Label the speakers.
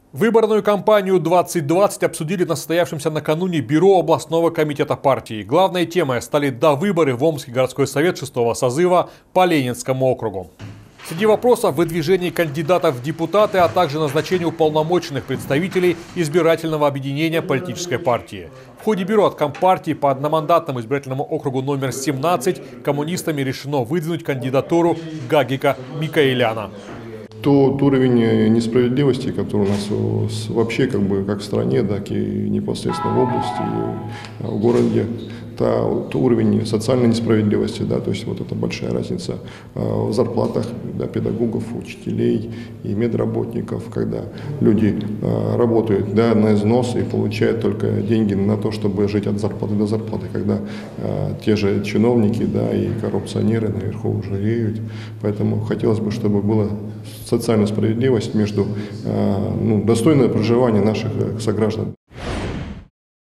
Speaker 1: Выборную кампанию 2020 обсудили на состоявшемся накануне Бюро областного комитета партии. Главной темой стали довыборы в Омский городской совет 6-го созыва по Ленинскому округу. Среди вопросов выдвижение кандидатов в депутаты, а также назначение уполномоченных представителей избирательного объединения политической партии. В ходе бюро от Компартии по одномандатному избирательному округу номер 17 коммунистами решено выдвинуть кандидатуру Гагика Микаэляна.
Speaker 2: Тот уровень несправедливости, который у нас вообще как в стране, так и непосредственно в области, и в городе, тот уровень социальной несправедливости, да, то есть вот это большая разница в зарплатах, да, педагогов, учителей и медработников, когда люди работают, да, на износ и получают только деньги на то, чтобы жить от зарплаты до зарплаты, когда те же чиновники, да, и коррупционеры наверху жалеют. Поэтому хотелось бы, чтобы была социальная справедливость между достойное проживание наших сограждан.